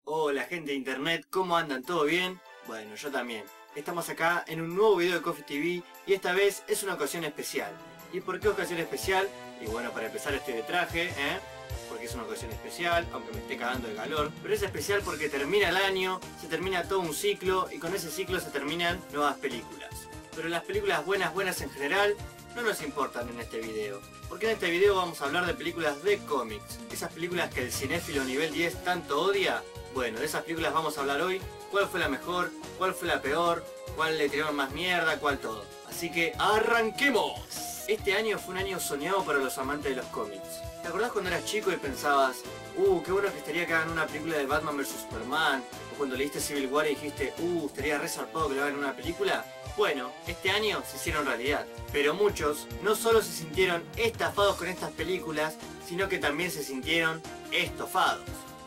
Hola gente de internet, ¿cómo andan? ¿Todo bien? Bueno, yo también. Estamos acá en un nuevo video de Coffee TV y esta vez es una ocasión especial. ¿Y por qué ocasión especial? Y bueno, para empezar estoy de traje, porque es una ocasión especial, aunque me esté cagando de calor. Pero es especial porque termina el año, se termina todo un ciclo y con ese ciclo se terminan nuevas películas. Pero las películas buenas en general no nos importan en este video, porque en este video vamos a hablar de películas de cómics, esas películas que el cinéfilo nivel 10 tanto odia. Bueno, de esas películas vamos a hablar hoy, cuál fue la mejor, cuál fue la peor, cuál le tiraron más mierda, cuál todo. Así que ¡arranquemos! Este año fue un año soñado para los amantes de los cómics. ¿Te acordás cuando eras chico y pensabas, qué bueno que estaría que hagan una película de Batman vs Superman? O cuando leíste Civil War y dijiste, estaría re zarpado que lo hagan en una película. Bueno, este año se hicieron realidad, pero muchos no solo se sintieron estafados con estas películas, sino que también se sintieron estofados.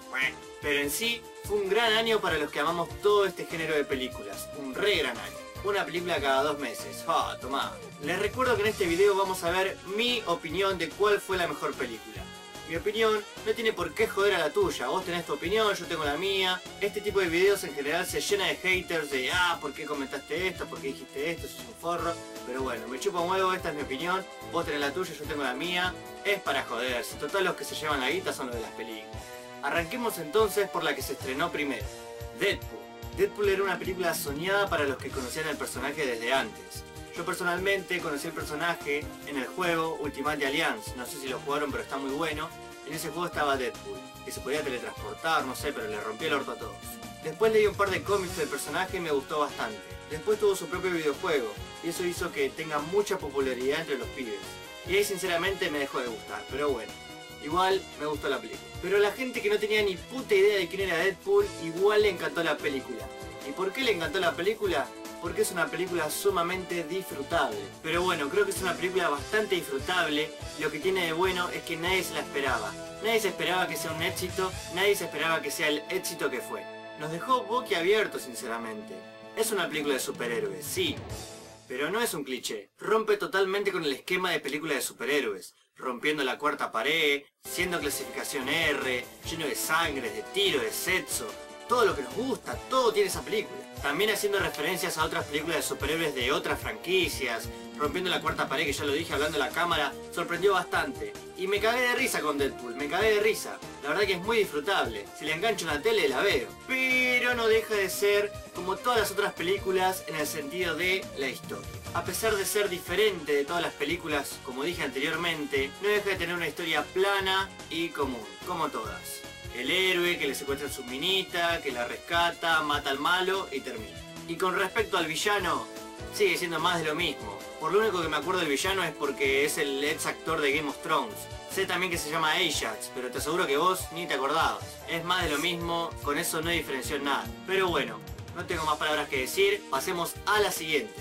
Pero en sí, fue un gran año para los que amamos todo este género de películas, un re gran año. Una película cada 2 meses, tomá. Les recuerdo que en este video vamos a ver mi opinión de cuál fue la mejor película. Mi opinión no tiene por qué joder a la tuya, vos tenés tu opinión, yo tengo la mía. Este tipo de videos en general se llena de haters de ¿por qué comentaste esto? ¿Por qué dijiste esto? Eso es un forro. Pero bueno, me chupa un huevo, esta es mi opinión, vos tenés la tuya, yo tengo la mía. Es para joderse, total los que se llevan la guita son los de las películas. Arranquemos entonces por la que se estrenó primero, Deadpool. Deadpool era una película soñada para los que conocían el personaje desde antes. Yo personalmente conocí el personaje en el juego Ultimate Alliance, no sé si lo jugaron pero está muy bueno. En ese juego estaba Deadpool, que se podía teletransportar, no sé, pero le rompí el orto a todos. Después leí un par de cómics del personaje y me gustó bastante. Después tuvo su propio videojuego, y eso hizo que tenga mucha popularidad entre los pibes. Y ahí sinceramente me dejó de gustar, pero bueno. Igual me gustó la película. Pero la gente que no tenía ni puta idea de quién era Deadpool, igual le encantó la película. ¿Y por qué le encantó la película? Porque es una película sumamente disfrutable. Pero bueno, creo que es una película bastante disfrutable. Lo que tiene de bueno es que nadie se la esperaba. Nadie se esperaba que sea un éxito, nadie se esperaba que sea el éxito que fue. Nos dejó boquiabiertos sinceramente. Es una película de superhéroes, sí. Pero no es un cliché. Rompe totalmente con el esquema de película de superhéroes. Rompiendo la cuarta pared, siendo clasificación R, lleno de sangre, de tiro, de sexo. Todo lo que nos gusta, todo tiene esa película. También haciendo referencias a otras películas de superhéroes de otras franquicias. Rompiendo la cuarta pared, que ya lo dije hablando a la cámara, sorprendió bastante. Y me cagué de risa con Deadpool, me cagué de risa. La verdad que es muy disfrutable. Si la engancho en la tele, la veo. Pero no deja de ser como todas las otras películas en el sentido de la historia. A pesar de ser diferente de todas las películas, como dije anteriormente, no deja de tener una historia plana y común, como todas. El héroe que le secuestra a su minita, que la rescata, mata al malo y termina. Y con respecto al villano, sigue siendo más de lo mismo. Por lo único que me acuerdo del villano es porque es el ex actor de Game of Thrones. Sé también que se llama Ajax, pero te aseguro que vos ni te acordabas. Es más de lo mismo, con eso no hay diferencia en nada. Pero bueno, no tengo más palabras que decir, pasemos a la siguiente.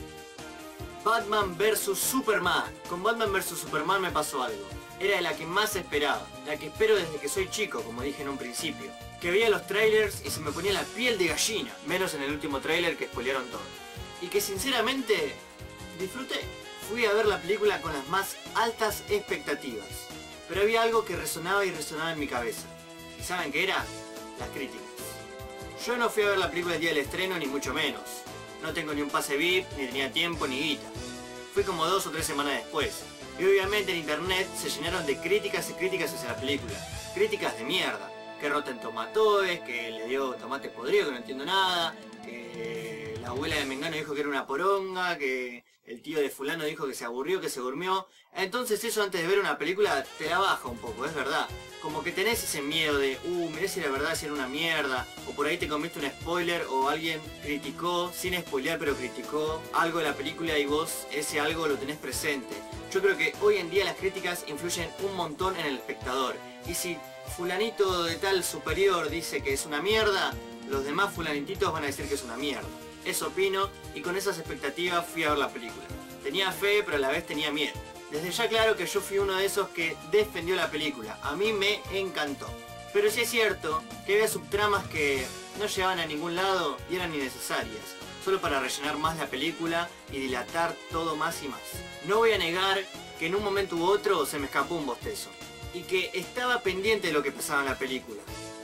Batman vs Superman. Con Batman vs Superman me pasó algo. Era de la que más esperaba, la que espero desde que soy chico, como dije en un principio. Que veía los trailers y se me ponía la piel de gallina, menos en el último trailer que spoilearon todo. Y que sinceramente disfruté. Fui a ver la película con las más altas expectativas. Pero había algo que resonaba y resonaba en mi cabeza. ¿Y saben qué era? Las críticas. Yo no fui a ver la película el día del estreno, ni mucho menos. No tengo ni un pase VIP, ni tenía tiempo, ni guita. Fui como 2 o 3 semanas después. Y obviamente en internet se llenaron de críticas y críticas hacia la película. Críticas de mierda. Que Rotten Tomatoes, que le dio tomate podrido, que no entiendo nada. Que la abuela de Mengano dijo que era una poronga. Que el tío de fulano dijo que se aburrió, que se durmió. Entonces eso antes de ver una película te la baja un poco, es verdad. Como que tenés ese miedo de, mirá si la verdad si era una mierda. O por ahí te comiste un spoiler o alguien criticó, sin spoilear pero criticó algo de la película y vos ese algo lo tenés presente. Yo creo que hoy en día las críticas influyen un montón en el espectador. Y si fulanito de tal superior dice que es una mierda, los demás fulanititos van a decir que es una mierda. Eso opino y con esas expectativas fui a ver la película. Tenía fe pero a la vez tenía miedo. Desde ya claro que yo fui uno de esos que defendió la película. A mí me encantó. Pero sí es cierto que había subtramas que no llevaban a ningún lado y eran innecesarias. Solo para rellenar más la película y dilatar todo más y más. No voy a negar que en un momento u otro se me escapó un bostezo. Y que estaba pendiente de lo que pasaba en la película.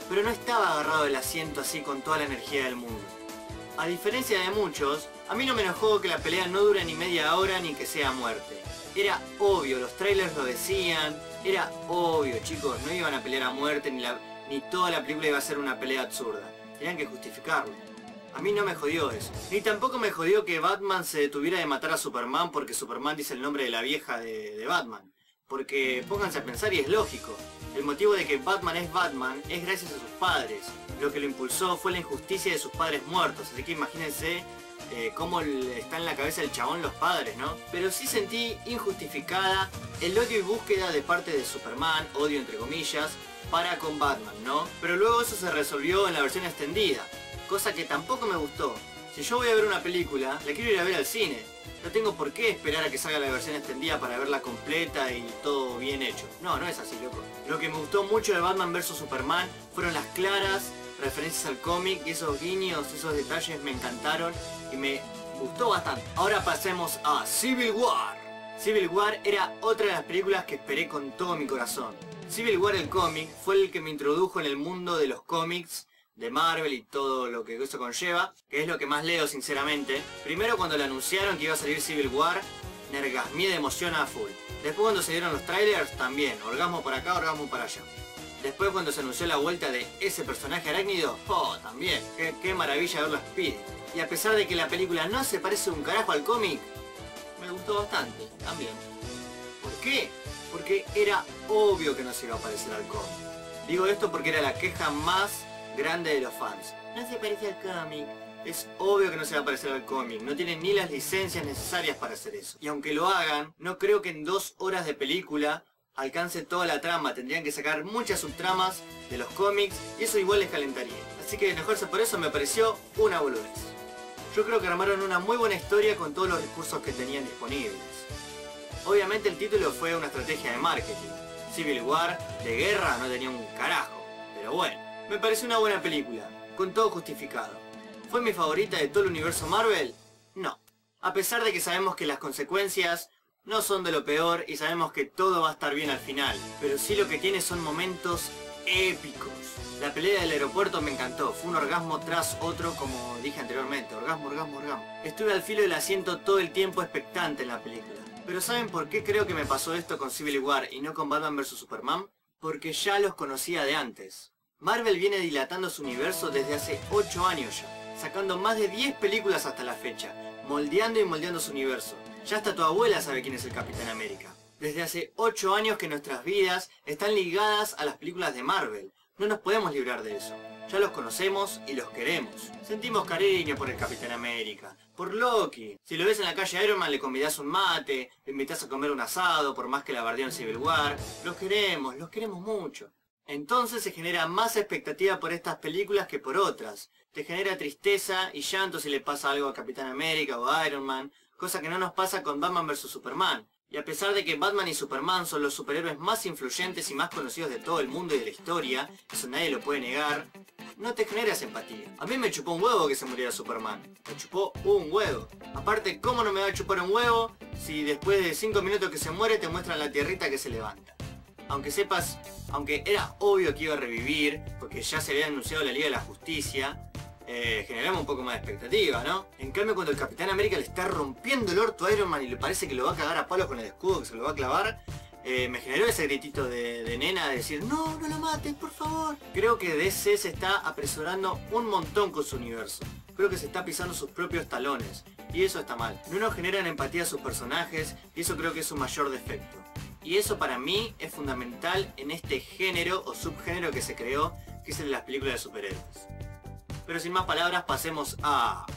pero no estaba agarrado del asiento así con toda la energía del mundo. A diferencia de muchos, a mí no me enojó que la pelea no dure ni media hora ni que sea muerte. Era obvio, los trailers lo decían, era obvio, chicos, no iban a pelear a muerte ni toda la película iba a ser una pelea absurda. Tenían que justificarlo. A mí no me jodió eso. Ni tampoco me jodió que Batman se detuviera de matar a Superman porque Superman dice el nombre de la vieja de Batman. Porque pónganse a pensar y es lógico. El motivo de que Batman es gracias a sus padres. Lo que lo impulsó fue la injusticia de sus padres muertos. Así que imagínense cómo está en la cabeza del chabón los padres, ¿no? Pero sí sentí injustificada el odio y búsqueda de parte de Superman, odio entre comillas, para con Batman, ¿no? Pero luego eso se resolvió en la versión extendida. Cosa que tampoco me gustó. Si yo voy a ver una película, la quiero ir a ver al cine. No tengo por qué esperar a que salga la versión extendida para verla completa y todo bien hecho. No, no es así, loco. Lo que me gustó mucho de Batman vs Superman fueron las claras referencias al cómic y esos guiños, esos detalles me encantaron y me gustó bastante. Ahora pasemos a Civil War. Civil War era otra de las películas que esperé con todo mi corazón. Civil War, el cómic, fue el que me introdujo en el mundo de los cómics de Marvel y todo lo que eso conlleva, que es lo que más leo sinceramente. Primero cuando le anunciaron que iba a salir Civil War, me orgasmé de emoción a full. Después cuando se dieron los trailers, también, orgasmo para acá, orgasmo para allá. Después cuando se anunció la vuelta de ese personaje arácnido, oh, también, qué maravilla verlo a Speedy. Y a pesar de que la película no se parece un carajo al cómic, me gustó bastante, también. ¿Por qué? Porque era obvio que no se iba a parecer al cómic. Digo esto porque era la queja más grande de los fans. No se parece al cómic. Es obvio que no se va a parecer al cómic. No tienen ni las licencias necesarias para hacer eso. Y aunque lo hagan, no creo que en 2 horas de película alcance toda la trama. Tendrían que sacar muchas subtramas de los cómics y eso igual les calentaría. Así que enojarse por eso me pareció una boludez. Yo creo que armaron una muy buena historia con todos los recursos que tenían disponibles. Obviamente el título fue una estrategia de marketing. Civil War, de guerra, no tenía un carajo. Pero bueno, me pareció una buena película, con todo justificado. ¿Fue mi favorita de todo el universo Marvel? No. A pesar de que sabemos que las consecuencias no son de lo peor y sabemos que todo va a estar bien al final. Pero sí lo que tiene son momentos épicos. La pelea del aeropuerto me encantó. Fue un orgasmo tras otro, como dije anteriormente. Orgasmo, orgasmo, orgasmo. Estuve al filo del asiento todo el tiempo expectante en la película. Pero ¿saben por qué creo que me pasó esto con Civil War y no con Batman vs Superman? Porque ya los conocía de antes. Marvel viene dilatando su universo desde hace 8 años ya, sacando más de 10 películas hasta la fecha, moldeando y moldeando su universo. Ya hasta tu abuela sabe quién es el Capitán América. Desde hace 8 años que nuestras vidas están ligadas a las películas de Marvel. No nos podemos librar de eso. Ya los conocemos y los queremos. Sentimos cariño por el Capitán América, por Loki. Si lo ves en la calle Iron Man le convidás un mate, le invitás a comer un asado por más que la bardeó en Civil War. Los queremos mucho. Entonces se genera más expectativa por estas películas que por otras. Te genera tristeza y llanto si le pasa algo a Capitán América o a Iron Man, cosa que no nos pasa con Batman vs Superman. Y a pesar de que Batman y Superman son los superhéroes más influyentes y más conocidos de todo el mundo y de la historia, eso nadie lo puede negar, no te generas empatía. A mí me chupó un huevo que se muriera Superman. Me chupó un huevo. Aparte, ¿cómo no me va a chupar un huevo si después de 5 minutos que se muere te muestran la tierrita que se levanta? Aunque sepas, aunque era obvio que iba a revivir, porque ya se había anunciado la Liga de la Justicia, generamos un poco más de expectativa, ¿no? En cambio, cuando el Capitán América le está rompiendo el orto a Iron Man y le parece que lo va a cagar a palos con el escudo, que se lo va a clavar, me generó ese gritito de nena de decir, no, no lo mates, por favor. Creo que DC se está apresurando un montón con su universo. Creo que se está pisando sus propios talones, y eso está mal. No nos generan empatía a sus personajes, y eso creo que es su mayor defecto. Y eso para mí es fundamental en este género o subgénero que se creó, que es el de las películas de superhéroes. Pero sin más palabras, pasemos a...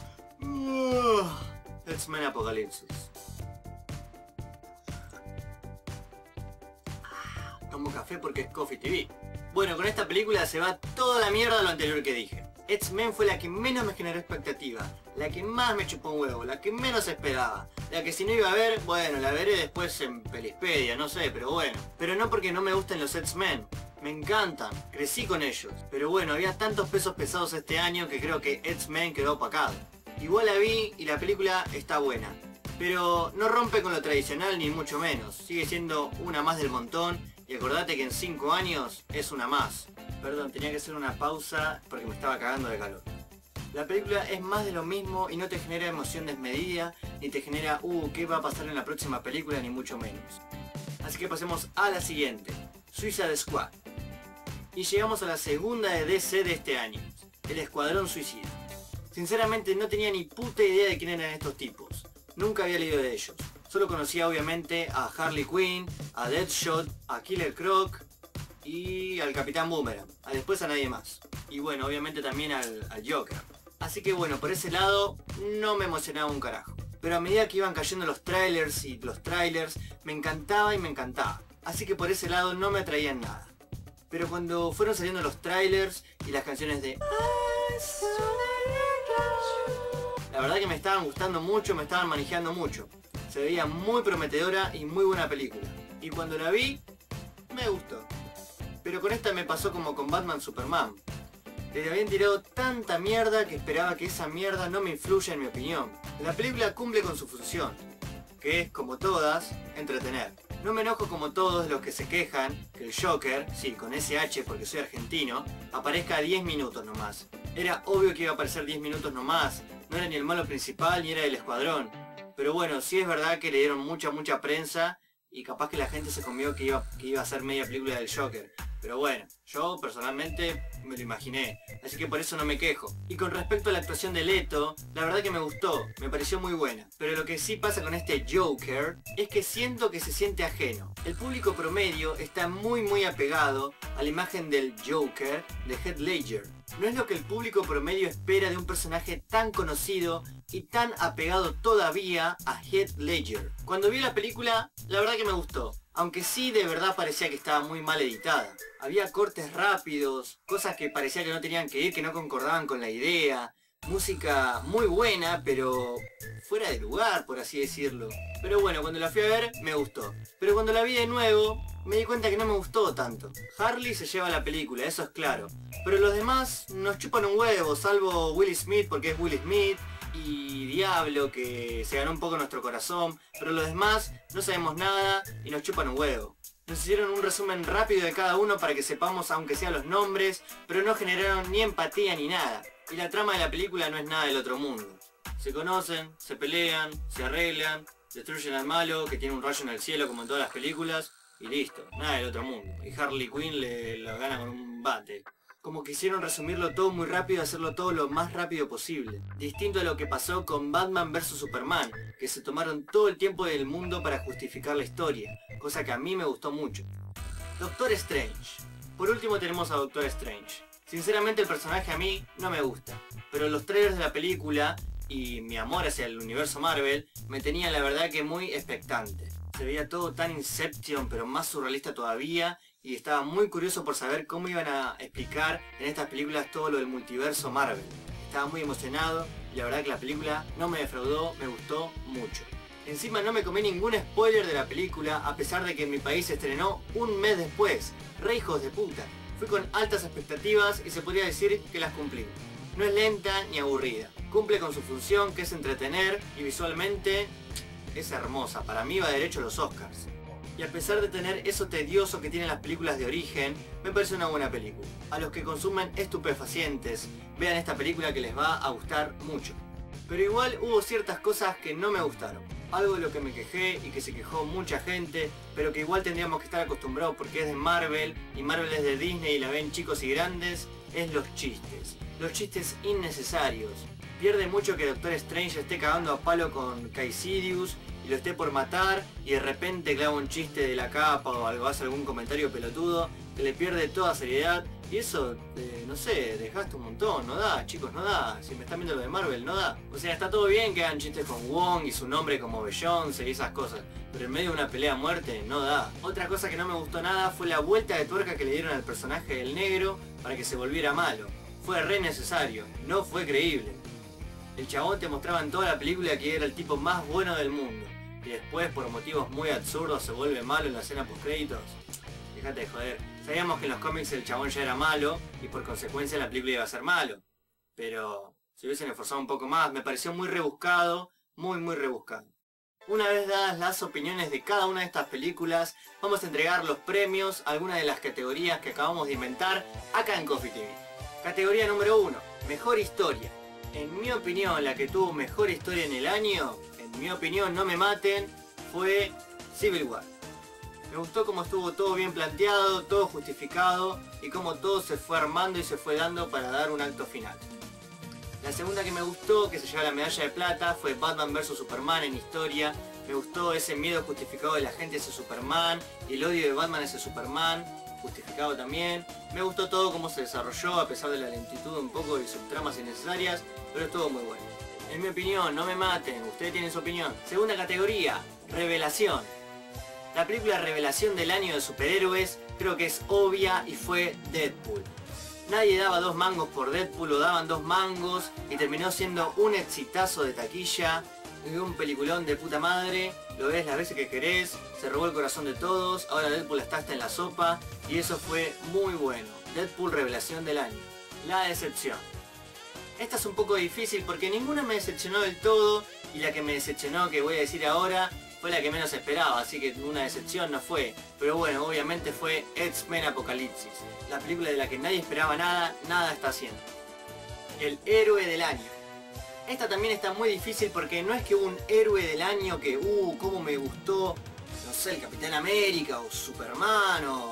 X-Men Apocalipsis. Tomo café porque es Coffee TV. Bueno, con esta película se va toda la mierda de lo anterior que dije. X-Men fue la que menos me generó expectativa, la que más me chupó un huevo, la que menos esperaba, la que si no iba a ver, bueno, la veré después en Pelispedia, no sé, pero bueno. Pero no porque no me gusten los X-Men, me encantan, crecí con ellos. Pero bueno, había tantos pesos pesados este año que creo que X-Men quedó opacado. Igual la vi y la película está buena, pero no rompe con lo tradicional ni mucho menos, sigue siendo una más del montón y acordate que en 5 años es una más. Perdón, tenía que hacer una pausa porque me estaba cagando de calor. La película es más de lo mismo y no te genera emoción desmedida, ni te genera, ¿qué va a pasar en la próxima película? Ni mucho menos. Así que pasemos a la siguiente, Suicide Squad. Y llegamos a la segunda de DC de este año, el Escuadrón Suicida. Sinceramente no tenía ni puta idea de quién eran estos tipos. Nunca había leído de ellos. Solo conocía obviamente a Harley Quinn, a Deadshot, a Killer Croc y al Capitán Boomerang. Después a nadie más. Y bueno, obviamente también al Joker. Así que bueno, por ese lado no me emocionaba un carajo. Pero a medida que iban cayendo los trailers y los trailers, me encantaba y me encantaba. Así que por ese lado no me atraían nada. Pero cuando fueron saliendo los trailers y las canciones de... la verdad que me estaban gustando mucho, me estaban manejando mucho. Se veía muy prometedora y muy buena película. Y cuando la vi, me gustó. Pero con esta me pasó como con Batman Superman. Le habían tirado tanta mierda que esperaba que esa mierda no me influya en mi opinión. La película cumple con su función, que es, como todas, entretener. No me enojo como todos los que se quejan que el Joker, sí, con SH porque soy argentino, aparezca 10 minutos nomás. Era obvio que iba a aparecer 10 minutos nomás, no era ni el malo principal ni era del escuadrón. Pero bueno, sí es verdad que le dieron mucha prensa y capaz que la gente se comió que iba a ser media película del Joker. Pero bueno, yo personalmente me lo imaginé, así que por eso no me quejo. Y con respecto a la actuación de Leto, la verdad que me gustó, me pareció muy buena. Pero lo que sí pasa con este Joker es que siento que se siente ajeno. El público promedio está muy apegado a la imagen del Joker de Heath Ledger. No es lo que el público promedio espera de un personaje tan conocido y tan apegado todavía a Heath Ledger. Cuando vi la película, la verdad que me gustó. Aunque sí de verdad parecía que estaba muy mal editada. Había cortes rápidos, cosas que parecía que no tenían que ir, que no concordaban con la idea. Música muy buena, pero fuera de lugar, por así decirlo. Pero bueno, cuando la fui a ver, me gustó. Pero cuando la vi de nuevo, me di cuenta que no me gustó tanto. Harley se lleva la película, eso es claro. Pero los demás nos chupan un huevo, salvo Will Smith porque es Will Smith. Y Diablo, que se ganó un poco nuestro corazón, pero los demás no sabemos nada y nos chupan un huevo. Nos hicieron un resumen rápido de cada uno para que sepamos aunque sean los nombres, pero no generaron ni empatía ni nada. Y la trama de la película no es nada del otro mundo. Se conocen, se pelean, se arreglan, destruyen al malo que tiene un rayo en el cielo como en todas las películas, y listo, nada del otro mundo. Y Harley Quinn lo gana con un bate. Como quisieron resumirlo todo muy rápido, hacerlo todo lo más rápido posible. Distinto a lo que pasó con Batman vs Superman, que se tomaron todo el tiempo del mundo para justificar la historia, cosa que a mí me gustó mucho. Doctor Strange. Por último tenemos a Doctor Strange. Sinceramente el personaje a mí no me gusta, pero los trailers de la película y mi amor hacia el universo Marvel me tenían la verdad que muy expectante. Se veía todo tan Inception, pero más surrealista todavía, y estaba muy curioso por saber cómo iban a explicar en estas películas todo lo del multiverso Marvel. Estaba muy emocionado y la verdad que la película no me defraudó, me gustó mucho. Encima no me comí ningún spoiler de la película a pesar de que en mi país se estrenó un mes después. Re hijos de puta. Fui con altas expectativas y se podría decir que las cumplí. No es lenta ni aburrida. Cumple con su función que es entretener y visualmente es hermosa. Para mí va derecho a los Oscars. Y a pesar de tener eso tedioso que tienen las películas de origen, me parece una buena película. A los que consumen estupefacientes, vean esta película que les va a gustar mucho. Pero igual hubo ciertas cosas que no me gustaron. Algo de lo que me quejé y que se quejó mucha gente, pero que igual tendríamos que estar acostumbrados porque es de Marvel, y Marvel es de Disney y la ven chicos y grandes, es los chistes. Los chistes innecesarios. Pierde mucho que Doctor Strange esté cagando a palo con Caecilius y lo esté por matar y de repente clava un chiste de la capa o algo, hace algún comentario pelotudo que le pierde toda seriedad y eso, no sé, desgasta un montón, no da, chicos, no da, si me están viendo lo de Marvel, no da. O sea, está todo bien que hagan chistes con Wong y su nombre como Beyoncé y esas cosas, pero en medio de una pelea a muerte, no da. Otra cosa que no me gustó nada fue la vuelta de tuerca que le dieron al personaje del negro para que se volviera malo. Fue re necesario, no fue creíble. El chabón te mostraba en toda la película que era el tipo más bueno del mundo. Y después, por motivos muy absurdos, se vuelve malo en la escena post créditos. Déjate de joder. Sabíamos que en los cómics el chabón ya era malo y por consecuencia la película iba a ser malo. Pero si hubiesen esforzado un poco más, me pareció muy rebuscado, muy rebuscado. Una vez dadas las opiniones de cada una de estas películas, vamos a entregar los premios a algunas de las categorías que acabamos de inventar acá en Coffee TV. Categoría número 1, mejor historia. En mi opinión, la que tuvo mejor historia en el año, en mi opinión, no me maten, fue Civil War. Me gustó cómo estuvo todo bien planteado, todo justificado y cómo todo se fue armando y se fue dando para dar un acto final. La segunda que me gustó, que se lleva la medalla de plata, fue Batman vs Superman en historia. Me gustó ese miedo justificado de la gente hacia Superman y el odio de Batman hacia Superman, justificado también. Me gustó todo cómo se desarrolló a pesar de la lentitud un poco y sus tramas innecesarias, pero estuvo muy bueno. En mi opinión, no me maten, ustedes tienen su opinión. Segunda categoría, revelación. La película revelación del año de superhéroes creo que es obvia y fue Deadpool. Nadie daba 2 mangos por Deadpool, o daban 2 mangos y terminó siendo un exitazo de taquilla y un peliculón de puta madre. Lo ves las veces que querés, se robó el corazón de todos, ahora Deadpool está hasta en la sopa y eso fue muy bueno. Deadpool revelación del año. La decepción. Esta es un poco difícil porque ninguna me decepcionó del todo y la que me decepcionó, que voy a decir ahora, fue la que menos esperaba, así que una decepción no fue. Pero bueno, obviamente fue X-Men Apocalipsis. La película de la que nadie esperaba nada, nada está haciendo. El héroe del año. Esta también está muy difícil porque no es que hubo un héroe del año que, cómo me gustó, no sé, el Capitán América o Superman o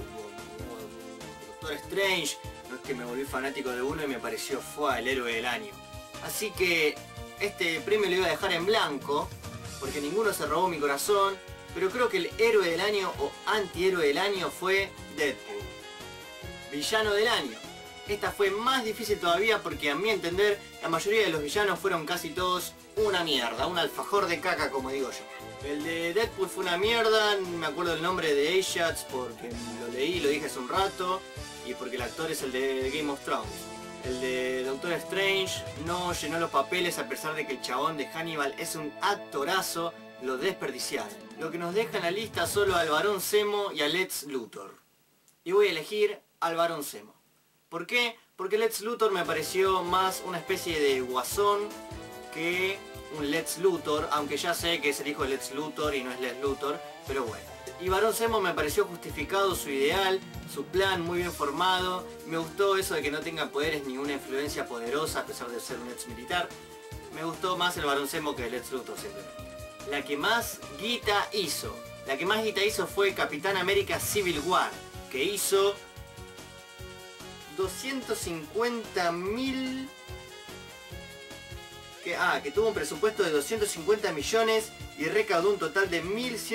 Doctor Strange. No es que me volví fanático de uno y me pareció fue el héroe del año. Así que este premio lo iba a dejar en blanco porque ninguno se robó mi corazón, pero creo que el héroe del año o antihéroe del año fue Deadpool. Villano del año. Esta fue más difícil todavía porque a mi entender la mayoría de los villanos fueron casi todos una mierda, un alfajor de caca como digo yo. El de Deadpool fue una mierda, no me acuerdo el nombre de Ajax porque lo leí, lo dije hace un rato, y porque el actor es el de Game of Thrones. El de Doctor Strange no llenó los papeles a pesar de que el chabón de Hannibal es un actorazo, lo desperdiciaron. Lo que nos deja en la lista solo al Barón Zemo y a Lex Luthor. Y voy a elegir al Barón Zemo. ¿Por qué? Porque Lex Luthor me pareció más una especie de guasón que un Lex Luthor, aunque ya sé que es el hijo de Lex Luthor y no es Lex Luthor, pero bueno. Y Barón Zemo me pareció justificado su ideal, su plan muy bien formado. Me gustó eso de que no tenga poderes ni una influencia poderosa a pesar de ser un ex militar. Me gustó más el Barón Zemo que el Lex Luthor simplemente. La que más guita hizo. La que más guita hizo fue Capitán América Civil War, que hizo 250.000... que tuvo un presupuesto de 250 millones y recaudó un total de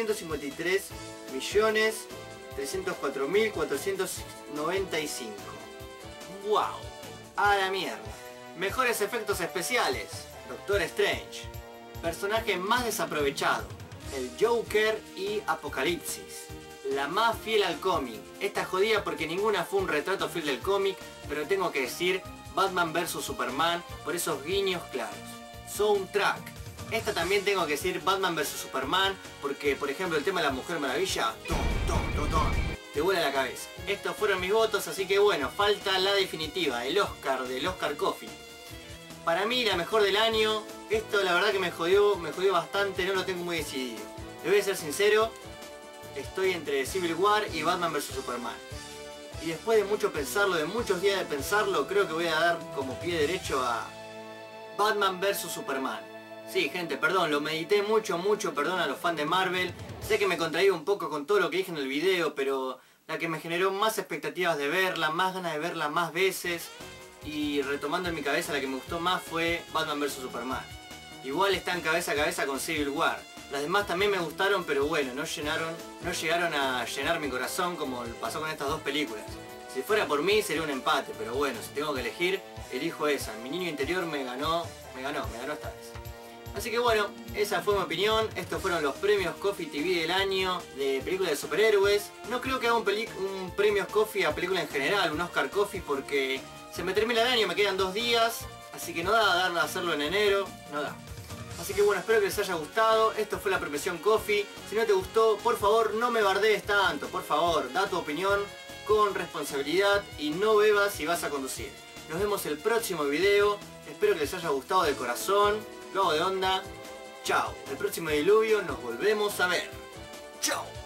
1.153.304.495. ¡Wow! A la mierda. Mejores efectos especiales. Doctor Strange. Personaje más desaprovechado. El Joker y Apocalipsis. La más fiel al cómic. Esta jodida porque ninguna fue un retrato fiel del cómic, pero tengo que decir Batman vs Superman por esos guiños claros. Soundtrack. Esta también tengo que decir Batman vs Superman porque, por ejemplo, el tema de la Mujer Maravilla, te vuela la cabeza. Estos fueron mis votos, así que bueno, falta la definitiva, el Oscar del Oscar Coffee. Para mí la mejor del año, esto la verdad que me jodió bastante, no lo tengo muy decidido. Le voy a ser sincero, estoy entre Civil War y Batman vs Superman. Y después de mucho pensarlo, de muchos días de pensarlo, creo que voy a dar como pie derecho a Batman vs Superman. Sí, gente, perdón, lo medité mucho, perdón a los fans de Marvel. Sé que me contradigo un poco con todo lo que dije en el video, pero la que me generó más expectativas de verla, más ganas de verla más veces, y retomando en mi cabeza la que me gustó más fue Batman vs Superman. Igual están cabeza a cabeza con Civil War. Las demás también me gustaron, pero bueno, no llegaron a llenar mi corazón como pasó con estas dos películas. Si fuera por mí sería un empate, pero bueno, si tengo que elegir, elijo esa. Mi niño interior me ganó esta vez. Así que bueno, esa fue mi opinión. Estos fueron los premios Coffee TV del año de películas de superhéroes. No creo que haga un premios Coffee a película en general, un Oscar Coffee, porque se me termina el año, me quedan 2 días. Así que no da hacerlo en enero, no da. Así que bueno, espero que les haya gustado. Esto fue la premiación Coffee. Si no te gustó, por favor no me bardees tanto. Por favor, da tu opinión con responsabilidad y no bebas si vas a conducir. Nos vemos el próximo video. Espero que les haya gustado de corazón. Lo hago de onda. Chao, el próximo diluvio nos volvemos a ver. Chao.